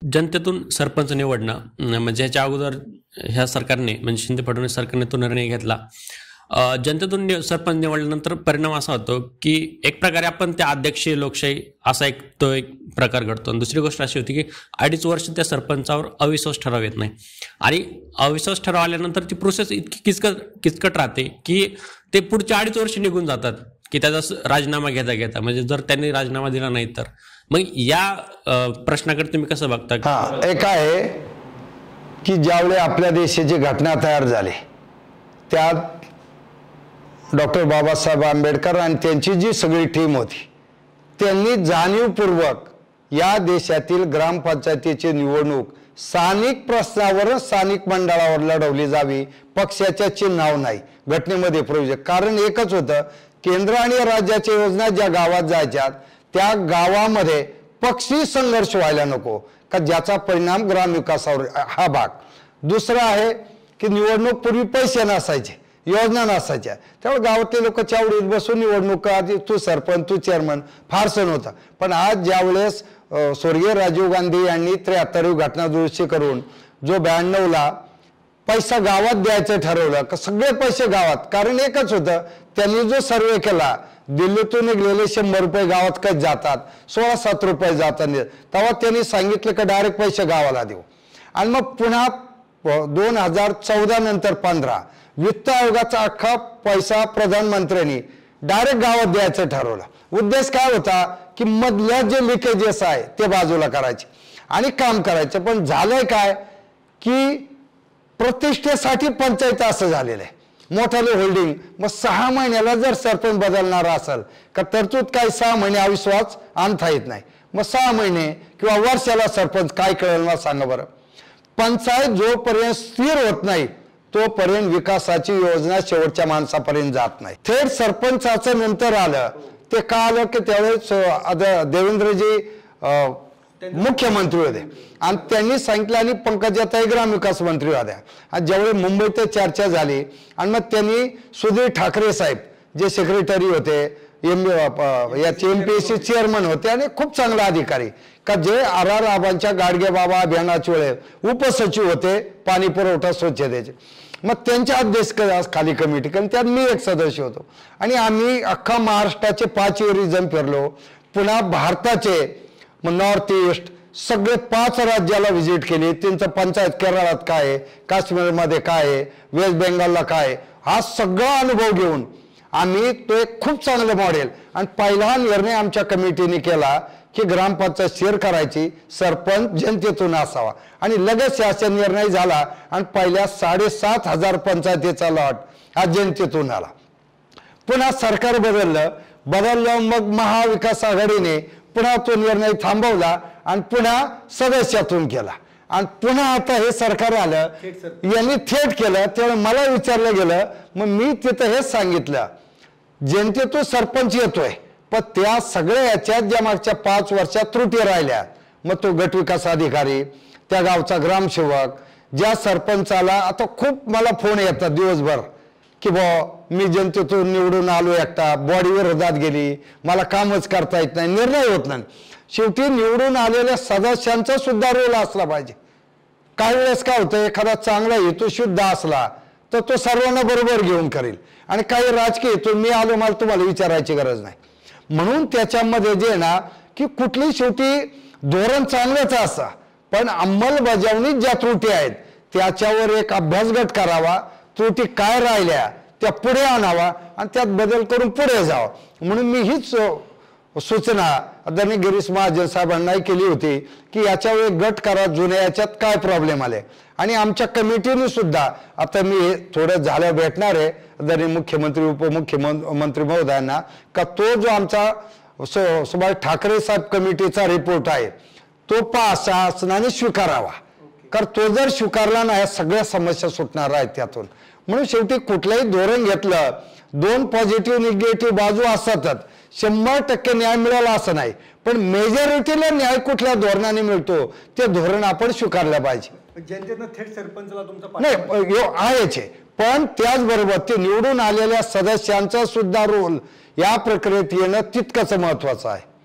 जनतेतून सरपंच निवडणं म्हणजे ह्याच्या अगोदर ह्या सरकारने म्हणजे शिंदे फडणवीस सरकारने तो निर्णय घेतला। जनतेतून सरपंच निवडल्यानंतर परिणाम असा होतो की एक प्रकारे आपण त्या अध्यक्षीय लोकशाही असा एक प्रकार घडतो। दुसरी गोष्ट अशी होती की 2.5 वर्ष त्या सरपंचावर अविश्वास ठराव येत नाही आणि अविश्वास ठराव आल्यानंतर ती प्रोसेस इतकी किचकट राहते की ते पुढचे 2.5 वर्ष निघून जातात की त्याचा राजीनामा घेता म्हणजे जर त्यांनी राजीनामा दिला नाही तर मग या प्रश्नाकडे तुम्ही कसं बघता? एक आहे की ज्यावेळी आपल्या देशाची घटना तयार झाली त्यात डॉक्टर बाबासाहेब आंबेडकर आणि त्यांची जी सगळी टीम होती त्यांनी जाणीवपूर्वक या देशातील ग्रामपंचायतीची निवडणूक स्थानिक प्रश्नावर स्थानिक मंडळावर लढवली जावी, पक्षाच्या चिन्हावर नाही, घटनेमध्ये प्रोविजन। कारण एकच होतं, केंद्र आणि राज्याच्या योजना ज्या गावात जायच्या त्या गावामध्ये पक्षी संघर्ष व्हायला नको का ज्याचा परिणाम ग्रामविकासावर हा भाग। दुसरा आहे की निवडणूक पूर्वी पैसे नसायचे, योजना नसायच्या, त्यामुळे गावातले लोक चावडीत बसून निवडणुका तू सरपंच तू चेअरमन फारसं नव्हतं। पण आज ज्यावेळेस स्वर्गीय राजीव गांधी यांनी 73वी घटना दुरुस्ती करून जो 92ला पैसा गावात द्यायचं ठरवलं का सगळे पैसे गावात, कारण एकच होतं त्यांनी जो सर्वे केला दिल्लीतून निघलेले 100 रुपये गावात कधी जातात 16-7 रुपये जातात, तेव्हा त्यांनी सांगितलं की डायरेक्ट पैसे गावाला देऊ। आणि मग पुन्हा 2014 नंतर 15 वित्त आयोगाचा अख्खा पैसा प्रधानमंत्र्यांनी डायरेक्ट गावात द्यायचं ठरवलं। उद्देश काय होता की मधल्या जे लिकेजेस आहे ते बाजूला करायचे आणि काम करायचं। पण झालंय काय की प्रतिष्ठेसाठी पंचायत असं झालेलं आहे, मोठाले होल्डिंग। मग 6 महिन्याला जर सरपंच बदलणार असेल का तरतूद काय 6 महिने अविश्वास आणता येत नाही, मग 6 महिने किंवा वर्षाला सरपंच काय कळेल ना सांगा बरं। पंचायत जोपर्यंत स्थिर होत नाही तोपर्यंत विकासाची योजना शेवटच्या माणसापर्यंत जात नाही। थेट सरपंचाचं नंतर आलं ते का आलं की त्यावेळेस देवेंद्रजी मुख्यमंत्री होते आणि त्यांनी सांगितलं आणि पंकजाताई ग्रामविकास मंत्री होत्या आणि ज्यावेळी मुंबईत चर्चा झाली आणि मग त्यांनी सुधीर ठाकरे साहेब जे सेक्रेटरी होते याचे MPSC चेअरमन होते आणि खूप चांगला अधिकारी का जे RR आबांच्या गाडगे बाबा अभियानाच्या वेळेस उपसचिव होते पाणी पुरवठा स्वच्छतेचे, मग त्यांच्या अध्यक्ष खाली कमिटी कारण त्यात मी एक सदस्य होतो आणि आम्ही अख्खा महाराष्ट्राचे 5 एरिझम फिरलो, पुन्हा भारताचे नॉर्थ ईस्ट सगळे 5 राज्याला व्हिजिट केली। त्यांचं पंचायत केरळात काय आहे, काश्मीरमध्ये काय आहे, वेस्ट बेंगॉलला काय आहे, हा सगळा अनुभव घेऊन आम्ही तो एक खूप चांगलं मॉडेल आणि पहिला निर्णय आमच्या कमिटीने केला की ग्रामपंचायत स्थिर करायची, सरपंच जनतेतून असावा आणि लगेच शासन निर्णय झाला आणि पहिल्या 7,500 पंचायतीचा लॉट हा जनतेतून आला। पुन्हा सरकार बदललं मग महाविकास आघाडीने पुन्हा तो निर्णय थांबवला आणि पुन्हा सदस्यातून केला आणि पुन्हा आता हे सरकार आलं यांनी थेट केलं। त्यामुळे मला विचारलं गेलं, मग मी तिथं हेच सांगितलं जनतेतून सरपंच येतोय पण त्या सगळ्या याच्यात ज्या मागच्या 5 वर्षात त्रुटी राहिल्या मग तो गट विकास अधिकारी त्या गावचा ग्रामसेवक ज्या सरपंचाला आता खूप मला फोन येतात दिवसभर की मी जनतेतून निवडून आलो एकटा बॉडी विरोधात गेली मला कामच करता येत नाही निर्णय होत नाही। शेवटी निवडून आलेल्या सदस्यांचा सुद्धा रोल असला पाहिजे। काही वेळेस काय होतं एखादा चांगला हेतू शुद्ध असला तर तो सर्वांना बरोबर घेऊन करेल आणि काही राजकीय हेतू मी आलो मला तुम्हाला विचारायची गरज नाही, म्हणून त्याच्यामध्ये जे ना की कुठली शेवटी धोरण चांगलंच असा पण अंमलबजावणीत ज्या त्रुटी आहेत त्याच्यावर एक अभ्यासगट करावा, त्रुटी काय राहिल्या त्या पुढे आणावा आणि त्यात बदल करून पुढे जावं। म्हणून मी हीच सूचना आदरणीय गिरीश महाजन साहेबांनाही केली होती की याच्यावर गट करा, जुन्या याच्यात काय प्रॉब्लेम आले आणि आमच्या कमिटीने सुद्धा आता मी थोडं झालं भेटणार आहे आदरणीय मुख्यमंत्री उपमुख्यमंत्री महोदयांना का तो जो आमचा सुभाष ठाकरे साहेब कमिटीचा रिपोर्ट आहे तो शासनाने स्वीकारावा, कारण तो जर स्वीकारला नाही या सगळ्या समस्या सुटणार आहेत त्यातून। म्हणून शेवटी कुठलंही धोरण घेतलं 2 पॉझिटिव्ह निगेटिव्ह बाजू असतातच, 100% न्याय मिळाला असं नाही, पण मेजॉरिटीला न्याय कुठल्या धोरणाने मिळतो ते धोरण आपण स्वीकारलं पाहिजे। जनतेनं थेट सरपंचाला तुमचा नाही आहेच, पण त्याचबरोबर ते निवडून आलेल्या सदस्यांचा सुद्धा रोल या प्रक्रियेत येणं तितकंच महत्वाचं आहे।